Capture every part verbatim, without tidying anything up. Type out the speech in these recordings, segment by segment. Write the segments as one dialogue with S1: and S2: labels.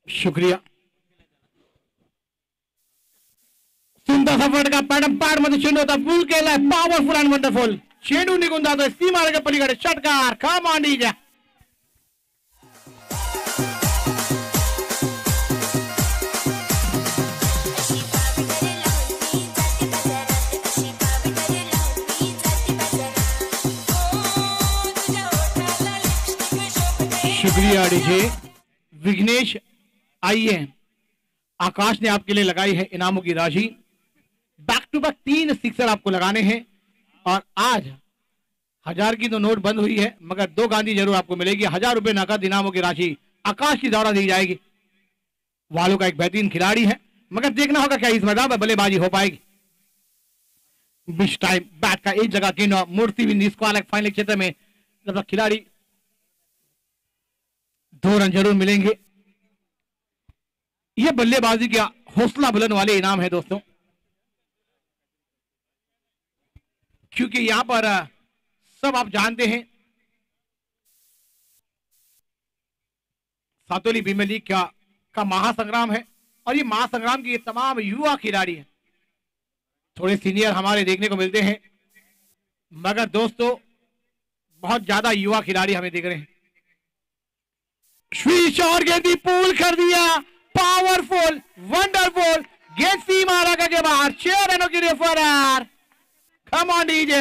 S1: शुक्रिया. सुंदर सा फटका पॅडम पॅड मध्ये चेंडू होता. फुल केलाय. Powerful and wonderful. चेंडू निघून जातोय सीमारेषेच्या पलीकडे. षटकार. Come on DJ. शुक्रिया डीजे. विघ्नेश आइए. आकाश ने आपके लिए लगाई है इनामों की राशि. बैक टू बैक तीन सिक्सर आपको लगाने हैं और आज हजार की तो नोट बंद हुई है मगर दो गांधी जरूर आपको मिलेगी. हजार रुपए नकद इनामों की राशि आकाश की द्वारा दी जाएगी. वालों का एक बेहतरीन खिलाड़ी है मगर देखना होगा क्या इस मैदान में बल्लेबाजी हो पाएगी. बिच टाइम बैट का एक जगह गेंद मूर्ति भी फाइनल क्षेत्र में जब खिलाड़ी दो रन जरूर मिलेंगे. यह बल्लेबाजी का हौसला बुलंद वाले इनाम है दोस्तों, क्योंकि यहां पर सब आप जानते हैं सातोली प्रीमियर लीग का, का महासंग्राम है और ये महासंग्राम के ये तमाम युवा खिलाड़ी हैं. थोड़े सीनियर हमारे देखने को मिलते हैं मगर दोस्तों बहुत ज्यादा युवा खिलाड़ी हमें दिख रहे हैं. स्वीच और गेंदी पूल कर दिया. Powerful wonderful. गेंद सीमा रेखा के बाहर. छह रनों की रेफर. Come on DJ.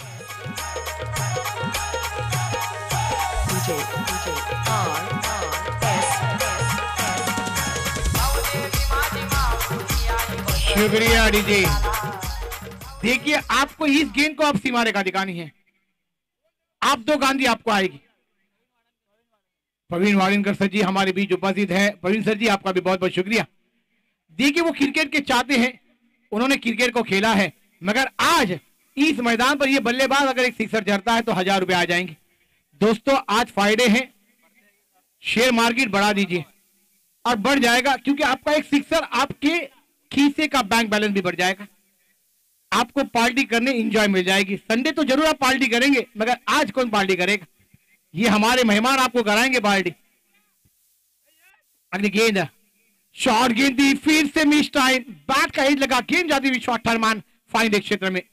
S1: शुक्रिया डीजे. देखिए आपको इस गेंद को अब सीमा रेखा दिखानी है. आप दो गांधी आपको आएगी. प्रवीण वालिनकर सर जी हमारे बीच उपस्थित है. प्रवीण सर जी आपका भी बहुत बहुत शुक्रिया. देखिए वो क्रिकेट के चाहते हैं, उन्होंने क्रिकेट को खेला है मगर आज इस मैदान पर ये बल्लेबाज अगर एक सिक्सर जड़ता है तो हजार रुपए आ जाएंगे. दोस्तों आज फायदे हैं. शेयर मार्केट बढ़ा दीजिए और बढ़ जाएगा क्योंकि आपका एक सिक्सर आपके खीसे का बैंक बैलेंस भी बढ़ जाएगा. आपको पार्टी करने एंजॉय मिल जाएगी. संडे तो जरूर आप पार्टी करेंगे मगर आज कौन पार्टी करेगा? ये हमारे मेहमान आपको कराएंगे पार्टी. अगली गेंद शॉर्ट गेंद दी. फिर से मिस टाइम. बैट का एज लगा. गेंद जाती हुई शॉर्ट टर्मान फाइनल क्षेत्र में.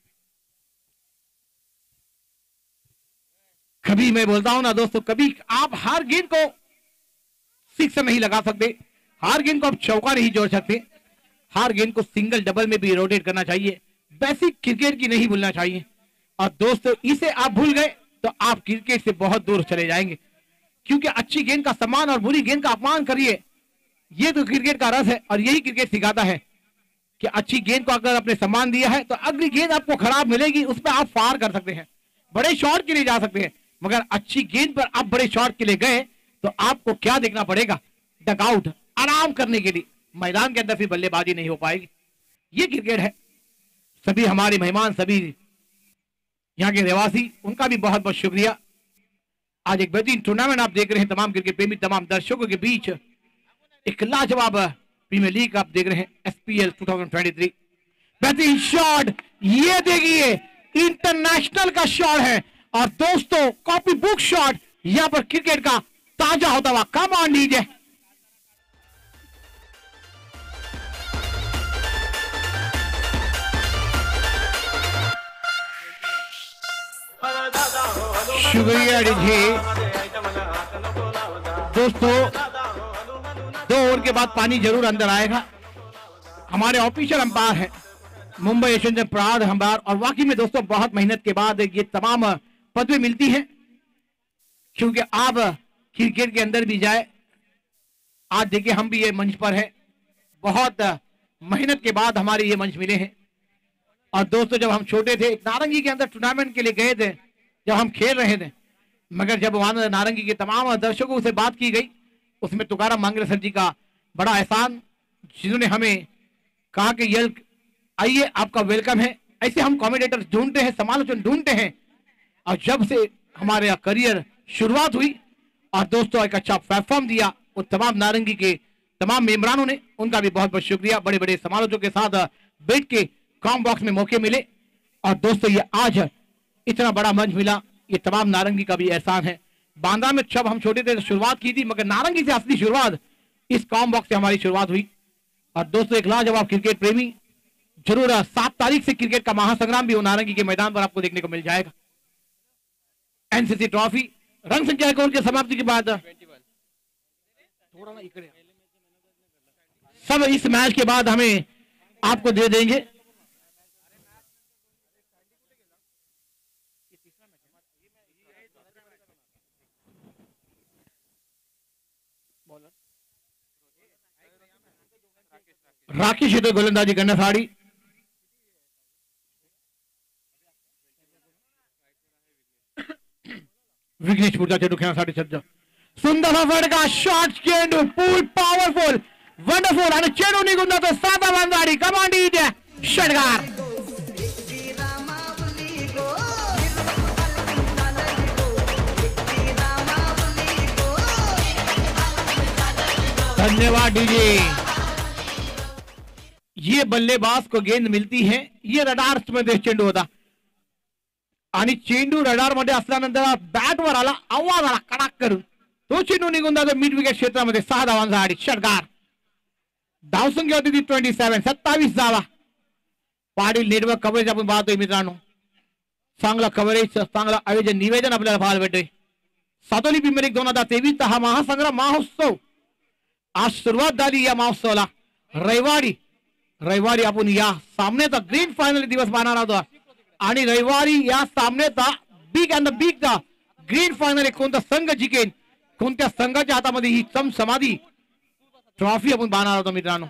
S1: कभी मैं बोलता हूं ना दोस्तों, कभी आप हर गेंद को सिक्स नहीं लगा सकते. हर गेंद को आप चौका नहीं जोड़ सकते. हर गेंद को सिंगल डबल में भी रोटेट करना चाहिए. बेसिक क्रिकेट की नहीं भूलना चाहिए. और दोस्तों इसे आप भूल गए तो आप क्रिकेट से बहुत दूर चले जाएंगे क्योंकि अच्छी गेंद का सम्मान और बुरी गेंद का अपमान करिए. ये तो क्रिकेट का रस है और यही क्रिकेट सिखाता है कि अच्छी गेंद को अगर आपने सम्मान दिया है तो अगली गेंद आपको खराब मिलेगी. उस पर आप फार कर सकते हैं, बड़े शॉट के लिए जा सकते हैं मगर अच्छी गेंद पर आप बड़े शॉट के लिए गए तो आपको क्या देखना पड़ेगा? डगआउट. आराम करने के लिए मैदान के अंदर फिर बल्लेबाजी नहीं हो पाएगी. ये क्रिकेट है. सभी हमारे मेहमान, सभी यहाँ के रहवासी, उनका भी बहुत बहुत शुक्रिया. आज एक बेहतरीन टूर्नामेंट आप देख रहे हैं. तमाम क्रिकेट प्रेमी, तमाम दर्शकों के बीच एक लाजवाब प्रीमियर लीग आप देख रहे हैं. एसपीएल दो हज़ार तेईस. बेहतरीन शॉट. ये देखिए इंटरनेशनल का शॉट है और दोस्तों कॉपी बुक शॉट. यहां पर क्रिकेट का ताजा होता हुआ. Come on DJ. शुक्रिया डीजे. दोस्तों दो ओवर के बाद पानी जरूर अंदर आएगा. हमारे ऑफिशियल अंपायर हैं मुंबई एशियन प्राउड अंपायर और वाकई में दोस्तों बहुत मेहनत के बाद ये तमाम पदवी मिलती हैं क्योंकि आप क्रिकेट के अंदर भी जाए. आज देखिए हम भी ये मंच पर हैं. बहुत मेहनत के बाद हमारे ये मंच मिले हैं. और दोस्तों जब हम छोटे थे एक नारंगी के अंदर टूर्नामेंट के लिए गए थे, जब हम खेल रहे थे मगर जब वहां नारंगी के तमाम दर्शकों से बात की गई उसमें तुकाराम मांगरे सर जी का बड़ा एहसान, जिन्होंने हमें कहा कि ये आइए आपका वेलकम है. ऐसे हम कमेंटेटर ढूंढते हैं, समालोचन ढूंढते हैं और जब से हमारे करियर शुरुआत हुई और दोस्तों एक अच्छा प्लेटफॉर्म दिया वो तमाम नारंगी के तमाम मेंबरानों ने, उनका भी बहुत बहुत शुक्रिया. बड़े बड़े समालोचकों के साथ बैठ के कॉम बॉक्स में मौके मिले और दोस्तों ये आज इतना बड़ा मंच मिला, ये तमाम नारंगी का भी एहसान है. बांद्रा में जब हम छोटे थे तो शुरुआत की थी मगर नारंगी से असली शुरुआत इस कॉम्बॉक्स से हमारी शुरुआत हुई। और दोस्तों एक लाजवाब क्रिकेट प्रेमी जरूर सात तारीख से क्रिकेट का महासंग्राम भी नारंगी के मैदान पर आपको देखने को मिल जाएगा। एनसीसी ट्रॉफी रंग संख्या कौन के समाप्ति के बाद थोड़ा ना इकड़े सब इस मैच के बाद हमें आपको दे देंगे। राकेश येतोय गोलंदाजी करण्यासाठी। विघ्नेश पुढचा चेंडू खेळण्यासाठी सज्ज। सुंदर फटका शॉट चेंडू पूल पॉवरफुल वंडरफुल आणि चेंडू निघून जातो साधा बांधाडी कमांडी द्या षटकार। धन्यवाद डीजे। ये बल्लेबाज को गेंद मिलती है, ये रडार मध्ये चेंडू होता आणि चेंडू रडार मध्ये असल्यानंतर बॅटवर आला, आवाज आला कडाक करून, तो चेंडू निघून जातो मिड विकेट क्षेत्रामध्ये सहा धावांसाठी षटकार। धावसंख्या होती ती ट्वेंटी सेवन सत्तावीस धावा। पाटील नेटवर्क कव्हरेज आपण पाहतोय मित्रांनो, चांगला कव्हरेज चांगला आयोजन निवेदन आपल्याला पाहायला भेटतोय। सातोली प्रीमियर लीग दोन हजार तेवीस हा महासंग्राम महोत्सव आज सुरुवात झाली। या महोत्सवाला रविवारी रविवारी आपण या सामन्याचा ग्रँड फायनल दिवस पाहणार आहोत आणि रविवारी या सामन्याचा बिग अँड द बिग चा ग्रँड फायनल कोणता संघ जिंकेल, कोणत्या संघाच्या हातामध्ये ही चमसमाधी ट्रॉफी आपण पाहणार आहोत मित्रांनो।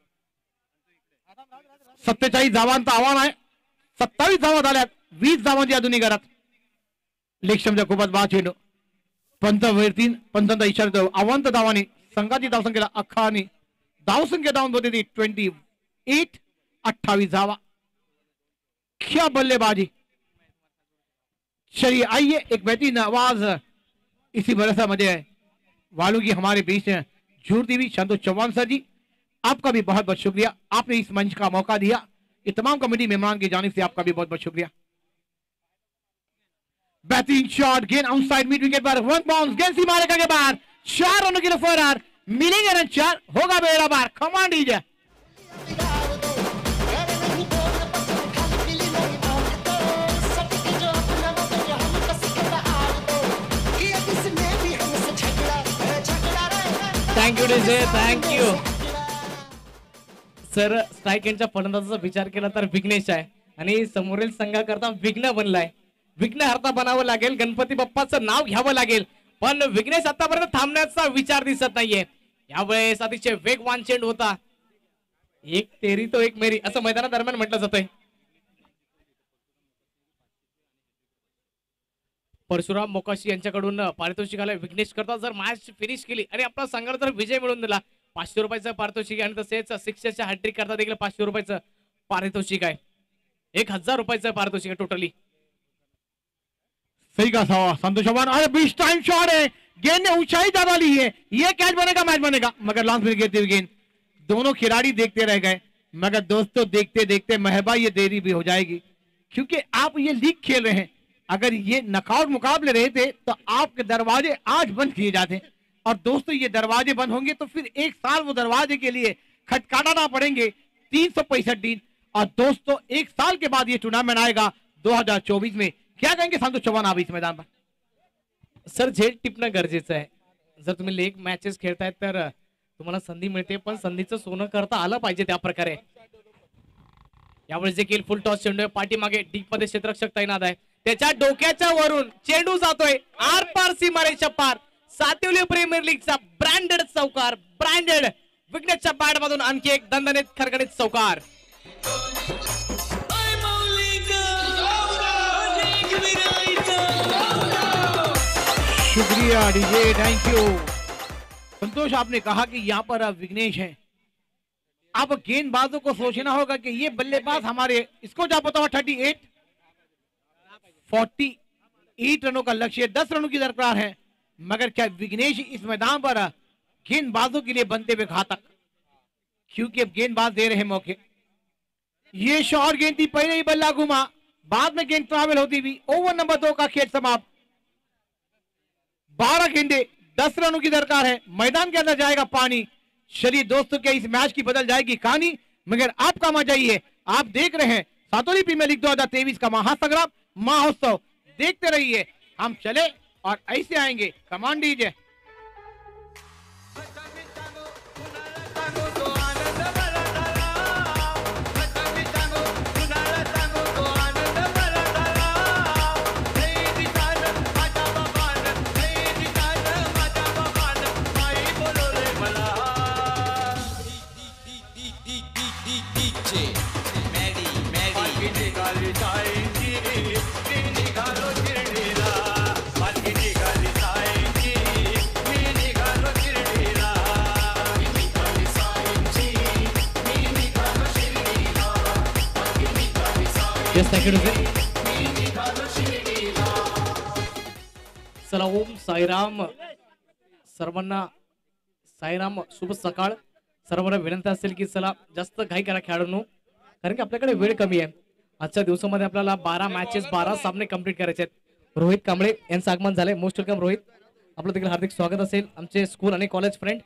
S1: सत्तेचाळीस धावांचं आव्हान आहे, सत्तावीस धावा झाल्यात, वीस धावांची अजूनही घरात। लेक्षमच्या खूपच बाद चेंडू पंत वरती पंचांचा इशारा देतो अवंत धावाने संघाची धावसंख्येला अख्खाने धावसंख्या धावून होते ती ट्वेंटी एट अट्ठावीस धावा। क्या बल्लेबाजी। चलिए आइए एक बेहतरीन आवाज इसी भरोसा मुझे वालों की हमारे बीच जुड़ती हुई संतोष चौहान सर जी, आपका भी बहुत बहुत शुक्रिया, आपने इस मंच का मौका दिया। ये तमाम कमेटी मेहमान की जानिब से आपका भी बहुत बहुत शुक्रिया। बेहतरीन शॉट, गेंद आउटसाइड मिड विकेट पर, वन बाउंस, गेंद सीमा रेखा के बाहर, चार रनों के लिए फरार, मिलेंगे रन चार, होगा बेड़ा पार, कमांड दीजिए।
S2: Thank you DJ, thank you sir. Strike यांच्या फलंदाजाचा विचार केला तर विघ्नेश आहे आणि समोरील संघाकरता विघ्न बनलाय, विघ्न हरता बनावं लागेल, गणपती बाप्पाचं नाव घ्यावं लागेल, पण विघ्नेश आतापर्यंत थांबण्याचा विचार दिसत नाहीये। यावेळेस अतिशय वेगवान चेंडू होता, एक तेरी तो एक मेरी असं मैदानादरम्यान म्हटलं जातंय। परशुराम मोकाशी यांच्याकडून पारितोषिक आलं विघ्नेश करता जर मॅच फिनिश केली आणि आपला संघाला जर विजय मिळवून दिला पाचशे रुपयाचं पारितोषिक आणि तसेच सिक्सच्या हॅट्रिक करता देखील पाचशे रुपयाचं पारितोषिक आहे, एक हजार रुपयाचं पारितोषिक आहे टोटली।
S1: सही का सवा संतोष चौहान, अरे बीच टाइम शॉट है, गेंद ने ऊंचाई ज्यादा ली है, ये कैच बनेगा मैच बनेगा, मगर लॉन्ग में गिरती हुई गेंद, दोनों खिलाड़ी देखते रह गए। मगर दोस्तों देखते देखते महबा ये देरी भी हो जाएगी क्योंकि आप ये लीग खेल रहे हैं। अगर ये नॉकआउट मुकाबले रहे थे तो आपके दरवाजे आज बंद किए जाते, और दोस्तों ये दरवाजे बंद होंगे तो फिर एक साल वो दरवाजे के लिए खटखटाना पड़ेंगे तीन सौ पैंसठ दिन। और दोस्तों एक साल के बाद ये टूर्नामेंट आएगा दो हजार चौबीस में, क्या कहेंगे संतोष चौहान आप इस मैदान पर?
S2: सर झेल टिपणं गरजेचं आहे, जर तुम्ही लेग मॅचेस खेळताय तर तुम्हाला संधी मिळते, पण संधीचं सोनं करता आलं पाहिजे त्या प्रकारे। यावेळेस देखील फुल टॉस चेंडू पाठीमागे डीप मध्ये क्षेत्ररक्षक तैनात आहे, त्याच्या डोक्याच्या वरून चेंडू जातोय आर पार सीमारेषा पार। सातवली प्रीमियर लीगचा ब्रँडेड चौकार, ब्रँडेड विघ्नेशच्या बॅट मधून आणखी एक दणदणीत खरखरीत चौकार।
S1: शुक्रिया डीजे, थैंक यू। संतोष आपने कहा कि यहाँ पर विघ्नेश है, अब गेंदबाजों को सोचना होगा कि ये बल्लेबाज हमारे इसको क्या पता थर्टी एट फोर्टी एट रनों का लक्ष्य, दस रनों की दरकार है, मगर क्या विघ्नेश इस मैदान पर गेंदबाजों के लिए बनते हुए घातक, क्योंकि अब गेंदबाज दे रहे मौके। ये शॉर्ट गेंद थी, पहले ही बल्ला घुमा, बाद में गेंद ट्रैवल होती हुई, ओवर नंबर दो का खेल समाप्त। बारह गेंदे, दस रनों की दरकार है, मैदान के अंदर जाएगा पानी, चलिए दोस्तों, क्या इस मैच की बदल जाएगी कहानी, मगर आपका मजा ही है। आप देख रहे हैं सातोली प्रीमियर लीग दो हज़ार तेईस का महासंग्राम महोत्सव। देखते रहिए, हम चले और ऐसे आएंगे। Command DJ.
S2: Yes, thank you, चला ओम साईराम सर्वांना, साईराम शुभ सकाळ। सर्वांना विनंती असेल की चला जास्त घाई करा खेळाडूंनो, कारण की आपल्याकडे वेळ कमी आहे। आजच्या दिवसामध्ये आपल्याला बारा मॅचेस बारा सामने कंप्लीट करायचे आहेत। रोहित कांबळे यांचं आगमन झालंय। मोस्ट वेलकम रोहित, आपलं देखील हार्दिक स्वागत असेल। आमचे स्कूल आणि कॉलेज फ्रेंड।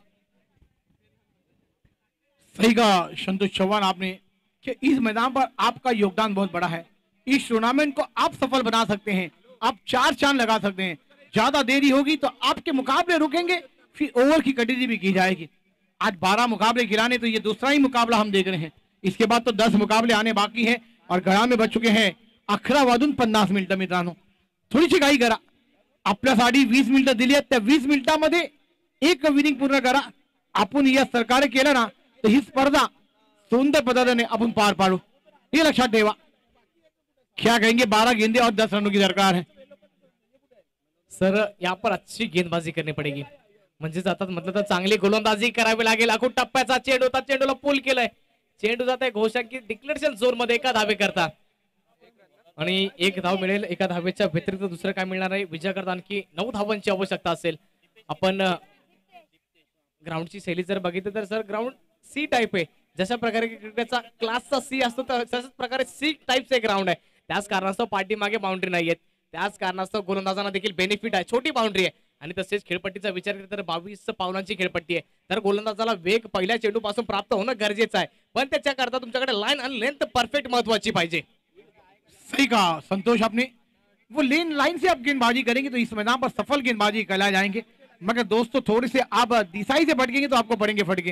S1: सही कहा संतोष चौहान आपने कि इस मैदान पर आपका योगदान बहुत बड़ा है। इस टूर्नामेंट को आप सफल बना सकते हैं, आप चार चांद लगा सकते हैं। ज्यादा देरी होगी तो आपके मुकाबले रुकेंगे, फिर ओवर की कटौती भी की जाएगी। आज बारह मुकाबले गिराने, तो ये दूसरा ही मुकाबला हम देख रहे हैं। इसके बाद तो दस मुकाबले आने बाकी है और घड़ा में बच चुके हैं अकरा वाजून पन्नास मिनिटं। मित्रांनो, थोडीशी घाई करा, आपल्यासाठी वीस मिनिटं दिली आहेत, त्या वीस मिनिटांमध्ये एक विनिंग पूर्ण करा। आपण या सरकार केलं ना तर ही स्पर्धा सुंदर पद्धतीने आपण पार पाडू, ये लक्षात ठेवा। क्या कहेंगे, बारह गेंदे और दस रनों की दरकार है।
S2: सर यहाँ पर अच्छी गेंदबाजी करनी पडेगी, म्हणजे जातात म्हटलं तर चांगली गोलंदाजी करावी लागेल। आखून टप्प्याचा चेंडू होता, चेंडूला पूल केलंय, चेंडू जात आहे घोषांकित डिक्लेरेशन झोन मध्ये। एका धावे करता आणि एक धाव मिळेल। एका धावेच्या व्यतिरिक्त दुसरं काय मिळणार आहे? विजय करता आणखी नऊ धावांची आवश्यकता असेल। आपण ग्राउंडची शैली जर बघितली तर सर ग्राउंड सी टाइप आहे। जशा प्रकारे क्रिकेटचा क्लासचा सी असतो तशाच प्रकारे सी टाइपचे ग्राउंड आहे। त्याच कारणास्तव पाठीमागे बाउंड्री नाहीये, त्याच कारणास्तव गोलंदाजांना देखील बेनिफिट आहे। छोटी बाउंड्री आहे आणि तसेच खेळपट्टीचा विचार केला तर बावीस पावलांची खेळपट्टी आहे। तर गोलंदाजाला वेग पहिल्या चेंडू पासून प्राप्त होणं गरजेचं आहे, पण त्याच्याकरता तुमच्याकडे लाईन आणि लेंथ परफेक्ट महत्वाची पाहिजे।
S1: सही कहा संतोष आपने, वो लेन लाइन से आप गेंदबाजी करेंगे तो इस मैदान पर सफल गेंदबाजी कहला जाएंगे। मगर दोस्तों थोड़े से आप दिशाई से भटकेंगे तो आपको पड़ेंगे फटके।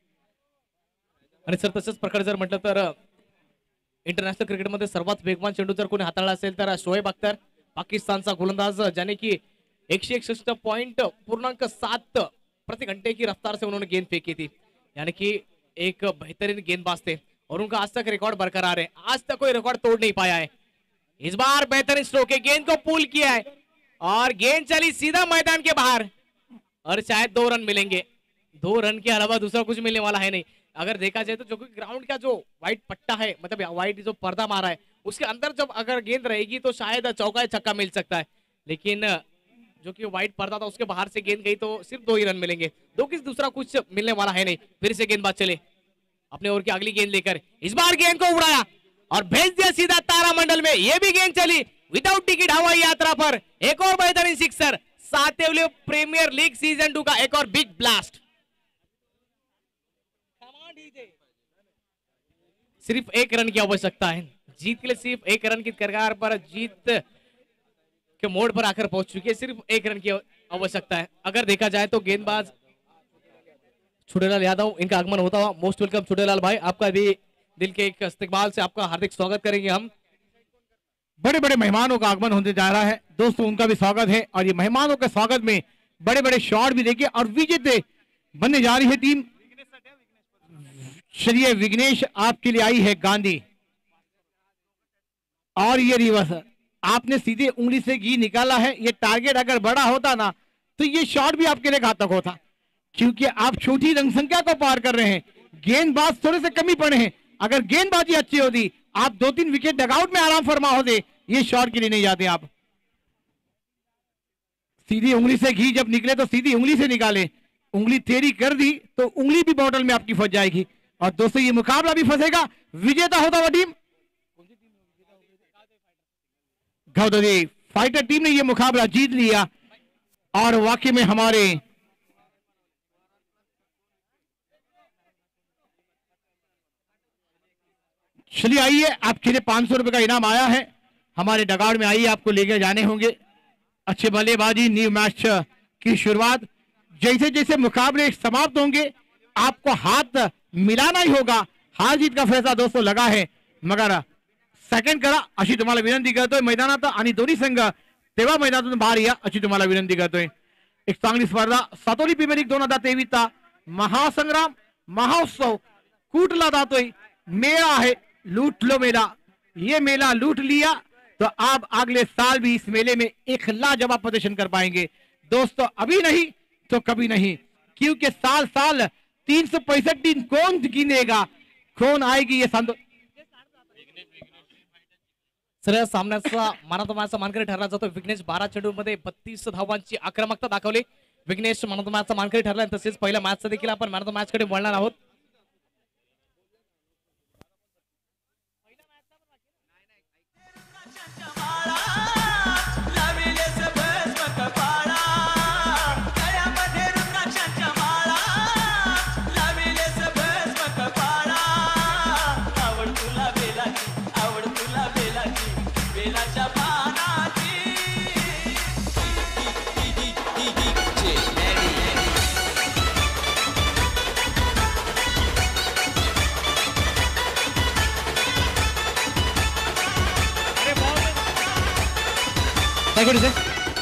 S2: आणि सर तसंच प्रकारे जर म्हटलं तर इंटरनॅशनल क्रिकेटमध्ये सर्वात वेगवान चेंडू जर कोणी हाताळला असेल तर शोएब अख्तर, पाकिस्तानचा गोलंदाज, ज्याने की एकशे एकसष्ट पॉइंट पूर्णांक सात प्रति घंटे की रफ्तार से उन्होंने गेंद फेंकी थी, यानी कि एक बेहतरीन गेंदबाज थे और उनका आज तक रिकॉर्ड बरकरार है। आज तक कोई रिकॉर्ड तोड़ नहीं पाया है। इस बार बेहतरीन स्ट्रोक है, गेंद को पुल किया है और गेंद चली सीधा मैदान के बाहर और शायद दो रन मिलेंगे। दो रन के अलावा दूसरा कुछ मिलने वाला है नहीं। अगर देखा जाए तो जो ग्राउंड का जो व्हाइट पट्टा है, मतलब व्हाइट जो पर्दा मारा है, उसके अंदर जब अगर गेंद रहेगी तो शायद चौका छक्का मिल सकता है, लेकिन जो कि व्हाइट पर्दा था उसके बाहर से गेंद गई तो सिर्फ दो ही रन मिलेंगे। दो किस दूसरा कुछ मिलने वाला है नहीं। फिर से गेंदबाज चले अपने ओर की अगली गेंद लेकर, इस बार गेंद को उड़ाया और भेज दिया सीधा तारामंडल में। ये भी गेंद चली विदाउट टिकट हवाई यात्रा पर। एक और बेहतरीन सिक्सर, सातवें प्रीमियर लीग सीजन टू का एक और बिग ब्लास्ट। सिर्फ एक रन की आवश्यकता है जीत के लिए, सिर्फ एक रन की कगार पर, जीत के मोड़ पर आकर पहुंच चुकी है। सिर्फ एक रन की आवश्यकता है। अगर देखा जाए तो गेंदबाज छोटेलाल यादव, इनका आगमन होता हुआ। मोस्ट वेलकम छोटेलाल भाई, आपका भी दिल के एक इस्तकबाल से आपका हार्दिक स्वागत करेंगे हम।
S1: बड़े बड़े मेहमानों का आगमन होने जा रहा है दोस्तों, उनका भी स्वागत है। और ये मेहमानों के स्वागत में बड़े बड़े शॉट भी देखिए और विजेते बनने जा रही है टीम। चलिए विघ्नेश आपके लिए आई है गांधी और ये रिवर्स, आपने सीधे उंगली से घी निकाला है। ये टारगेट अगर बड़ा होता ना तो ये शॉट भी आपके लिए घातक होता, क्योंकि आप छोटी रंग संख्या को पार कर रहे हैं। गेंदबाज थोड़े से कमी पड़े हैं। अगर गेंदबाजी अच्छी होती आप दो तीन विकेट डगआउट में आराम फरमा होते। ये शॉट के लिए नहीं जाते आप। सीधी उंगली से घी जब निकले तो सीधी उंगली से निकाले। उंगली तेरी कर दी तो उंगली भी बॉटल में आपकी फंस जाएगी और दोस्तों ये मुकाबला भी फंसेगा। विजेता होता हुआ टीम गौदरी फाइटर टीम ने ये मुकाबला जीत लिया और वाकई में हमारे चलिए आइए, आपके लिए पांच सौ रुपए का इनाम आया है। हमारे डगाड़ में आइए, आपको लेके जाने होंगे। अच्छे बल्लेबाजी, न्यू मैच की शुरुआत। जैसे जैसे मुकाबले समाप्त होंगे आपको हाथ मिलाना ही होगा। हार जीत का फैसला दोस्तों लगा है, मगर सेकंड करा अशी तुम्हाला विनंती करतोय मैदानात, आणि दोन्ही संघ तेव्हा मैदानातून बाहेर या अशी तुम्हाला विनंती करतोय। एक चांगली स्पर्धा सातोली प्रीमियर लीग दोन हजार तेवीसचा महासंग्राम महोत्सव कुठला जातोय। मेला है, लूट लो मेला। ये मेला लूट लिया तो आप अगले साल भी इस मेले में एक लाजवाब प्रदर्शन कर पाएंगे दोस्तों। अभी नहीं तो कभी नहीं, क्योंकि साल साल तीन सौ पैंसठ दिन कौन गिनेगा, कौन आएगी ये संतो।
S2: सर या सामन्याचा मॅन ऑफ द मॅचचा मानकरी ठरला जातो विघ्नेश। बारा चेंडूमध्ये बत्तीस धावांची आक्रमकता दाखवली। विघ्नेश मॅन ऑफ द मॅचचा मानकरी ठरला। तसेच पहिल्या मॅचचा देखील आपण मॅन ऑफ द मॅच कडे वळणार आहोत। Thank you, sir.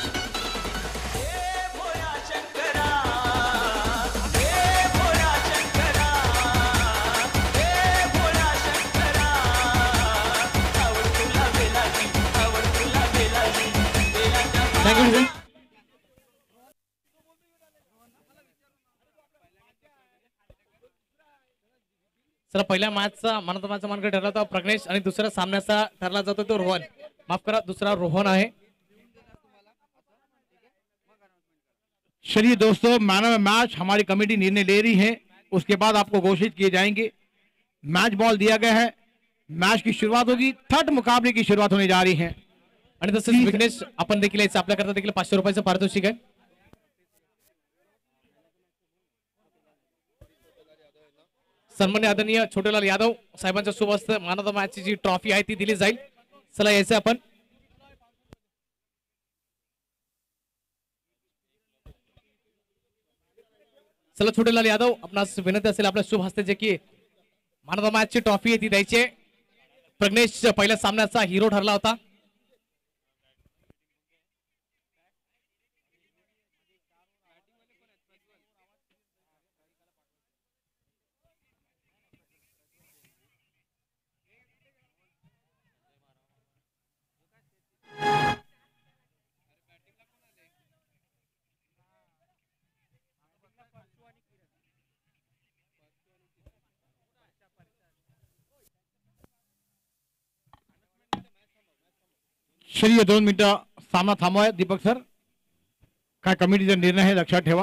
S2: Thank you, sir. Sir पहिल्या मॅचचा मॅन ऑफ द मॅचचा मानकरी ठरला होता प्रज्ञेश आणि दुसऱ्या सामन्याचा ठरला जातो तो रोहन। माफ करा, दुसरा रोहन आहे।
S1: चलिए दोस्तों, मैन ऑफ मैच हमारी कमेटी निर्णय ले रही है, उसके बाद आपको घोषित किए जाएंगे। मैच बॉल दिया गया है, मैच की शुरुआत होगी। थर्ड मुकाबले की शुरुआत होने जा रही है।
S2: आणि तसेच विघ्नेश आपण देखील याचं आपल्याकरता देखील पाचशे रुपयाचं पारितोषिक आहे। सन्माननीय आदरणीय छोटेलाल यादव साहेबांच्या शुभ हस्ते मॅन ऑफ द मॅचची जी ट्रॉफी आहे ती दिली जाईल। चला यायचं आपण। चला छोटेलाल यादव, आपणास विनंती असेल आपल्या शुभ हस्ते जे की मॅन ऑफ द मॅचची ट्रॉफी आहे ती द्यायची। प्रज्ञेश पहिल्या सामन्याचा हिरो ठरला होता।
S1: चलिए दोन मिनिटं सामना थांबवाय दीपक सर। काय कमिटीचा निर्णय आहे लक्षात ठेवा।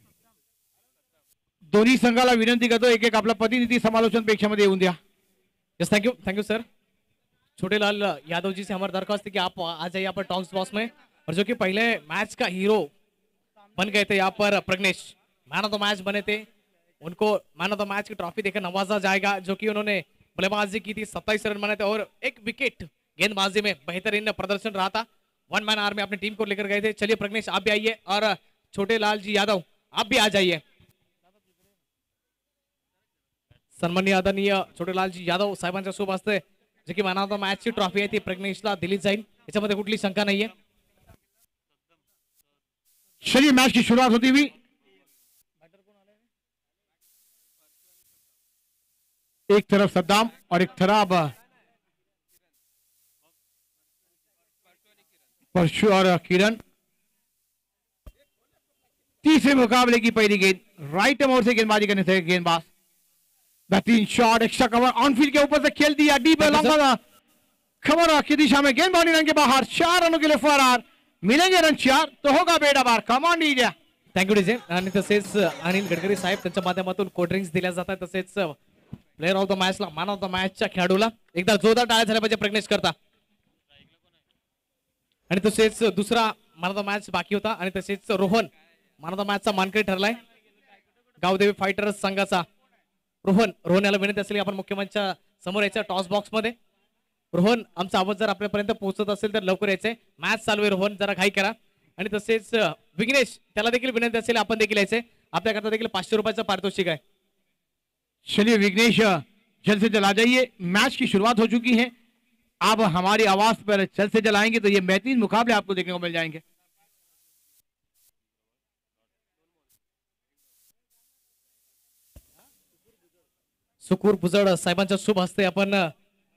S1: दोन्ही संघाला विनंती करतो एक एक आपला प्रतिनिधी समालोचन पेक्षामध्ये येऊन द्या।
S2: Yes, thank you thank you sir. Chhotelal Yadav ji से हमारी दरख्वास्त है कि आप आ जाइए यहाँ पर टॉक्स बॉक्स में। और जो कि पहले मैच का हीरो बन गए थे यहाँ पर Pragnesh, man of the match बने थे, उनको मैन ऑफ द मैच की ट्रॉफी देकर नवाजा जाएगा। जो कि उन्होंने बल्लेबाजी की थी, सत्ताईस रन बनाए थे और एक विकेट गेंदबाजी में बेहतरीन प्रदर्शन रहा था। वन मैन आर्मी अपनी टीम को लेकर गए थे। चलिए प्रज्ञेश आप भी आइए और छोटेलाल जी यादव आप भी आ जाइए। सन्माननीय आदरणीय छोटेलाल जी यादव साहेबांच्या शुभ हस्ते जे की मॅन ऑफ द मॅचची ट्रॉफी आहे ती प्रज्ञेशला दिली जाईल, याच्यामध्ये कुठली शंका नाहीये।
S1: चलिए मैच की शुरुआत होती हुई एक तरफ सद्दाम और एक तरफ परशु और किरण। तीसरे मुकाबले की पहली गेंद राइट मोड़ से गेंदबाजी करने से गेंदबाज बेहतरीन shot, extra cover on field के ऊपर से खेल दिया डीप लंबा खबर की दिशा में गेंद बाउंड्री रन के बाहर। चार रनों के लिए फरार, मिलेंगे रन चार तो होगा बेड़ा बार। कमान डीजे।
S2: Thank you DJ. आणि तसेच अनिल गडकरी साहेब त्यांच्या माध्यमातून कोल्ड ड्रिंक्स दिल्या जातात। तसेच प्लेयर ऑफ द मॅचला मॅन ऑफ द मॅचच्या खेळाडूला एकदा जोरदार टाळ्या झाल्या पाहिजे प्रज्ञेश करता। आणि तसेच दुसरा मॅन ऑफ द मॅच बाकी होता आणि तसेच रोहन मॅन ऑफ द मॅचचा मानकरी ठरलाय गावदेवी फायटर्स संघाचा रोहन। रोहन याला विनंती असेल आपण मुख्यमंचाच्या समोर यायचं टॉस बॉक्स मध्ये. रोहन, आमचा आवाज जर आपल्यापर्यंत पोहोचत असेल तर लवकर यायचंय. मॅच चालू आहे रोहन, जरा घाई करा. आणि तसेच अ, विघ्नेश, त्याला देखील विनंती असेल आपण देखील यायचंय. आपल्याकरता देखील पाचशे रुपयाचं पारितोषिक आहे.
S1: चलिए विघ्नेश, जल्द से जल्द आ जाइए. मैच की शुरुआत हो चुकी है. आप हमारी आवाज पर जल्द से जल्द आएंगे तो ये बेहतरीन मुकाबले आपको देखने को मिल जाएंगे.
S2: सुकूर भुजड साहेबांच्या शुभ हस्ते आपण अ,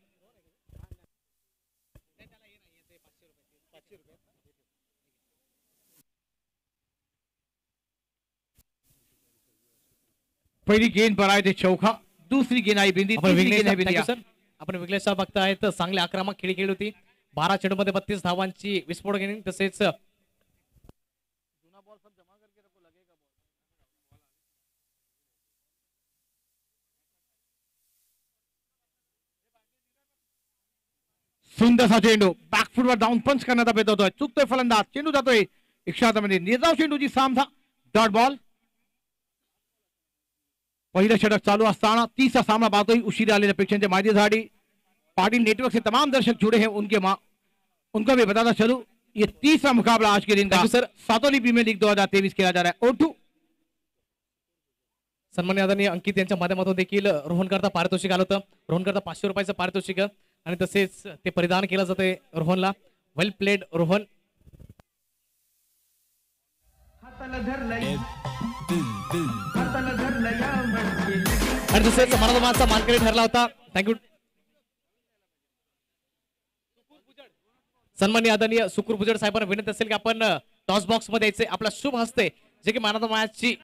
S1: पहिली गेंद पर आए थे चौका, दूसरी गेंद आई बिंदी,
S2: आपण
S1: तीसरी
S2: विघ्नेश
S1: गेंद है
S2: साहेब, thank you
S1: बिंदिया.
S2: सर. आपण विघ्नेश साहेब बघतायत चांगली आक्रमक खेळी खेळली होती. बारा चेंडूमध्ये बत्तीस धावांची विस्फोट गेली. तसेच
S1: सुंदरसा चेंडू बॅकफुटवर डाऊन पंच करण्याचा प्रयत्न होतोय. चुकतोय फलंदाज, चेंडू जातोय इक्षातामध्ये. निर्धाव चेंडूची सामना, डॉट बॉल. पहिलं षटक चालू असताना तीसरा सामना पाहतोय उशिरा आलेल्या प्रेक्षकांच्या माहितीसाठी. पाटिल नेटवर्क से तमाम दर्शक जुड़े हैं, उनके मां उनको भी बताता चलूं ये तीसरा मुकाबला आज के दिन का
S2: सर.
S1: सातोली प्रीमियर लीग दो हजार तेईस खेला जा रहा है. ओटू
S2: सन्मान्य आदरणीय अंकित यांच्या माध्यमातून देखील रोहन करता पारितोषिक आलं होतं. रोहन करता पाचशे रुपयाचं पारितोषिक आणि तसेच ते परिधान केलं जाते रोहनला. Well played Rohan. आणि तसेच मनोरमाचा मानकरी ठरला होता. थँक्यू. सन्मान्य आदरणीय सुकूर भुजड साहेबांना विनंती असेल की आपण टॉस बॉक्स मध्ये यायचे आपला शुभ हस्ते जे की मॅन ऑफ द मॅचची